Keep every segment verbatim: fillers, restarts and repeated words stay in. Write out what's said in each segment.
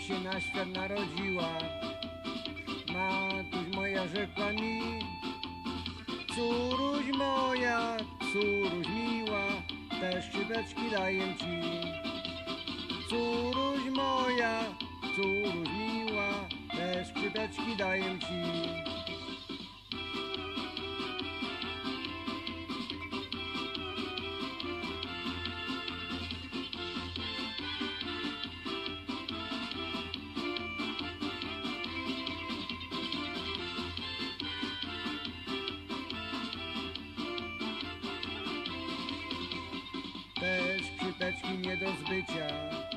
się na świat narodziła. Matuś moja rzekła mi: córuś moja, córuś miła, te szczypeczki daję ci. Córuś moja, córuś miła, te szczypeczki daję ci. Te szczypeczki nie do zbycia,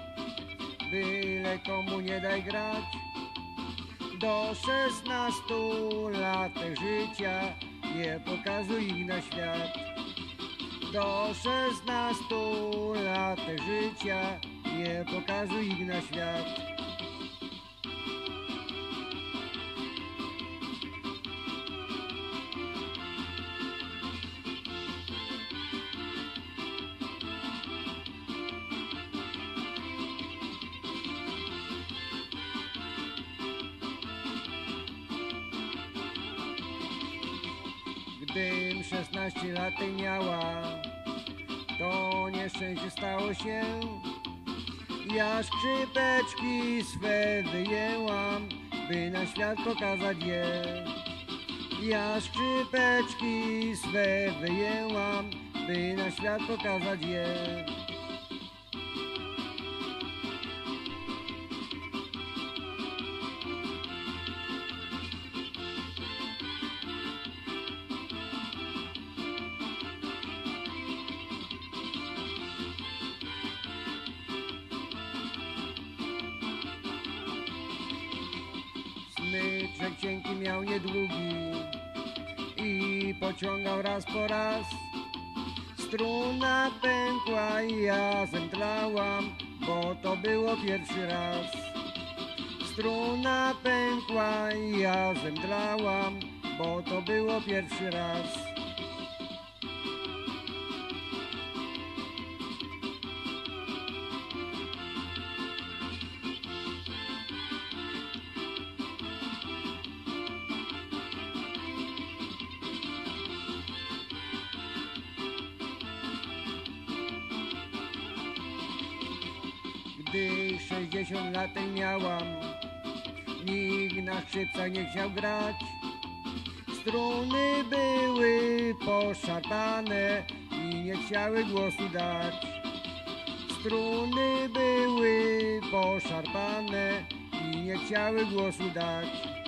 byle komu nie daj grać. Do szesnastu lat życia nie pokazuj ich na świat. Do szesnastu lat życia nie pokazuj ich na świat. Gdym szesnaście lat miała, to nieszczęście stało się. Ja szczypeczki swe wyjęłam, by na świat pokazać je. Ja szczypeczki swe wyjęłam, by na świat pokazać je. Smyczek cienki miał niedługi i pociągał raz po raz. Struna pękła i ja zemdlałam, bo to było pierwszy raz. Struna pękła i ja zemdlałam, bo to było pierwszy raz. Gdy sześćdziesiąt lat miałam, nikt na skrzypcach nie chciał grać. Struny były poszarpane i nie chciały głosu dać. Struny były poszarpane i nie chciały głosu dać.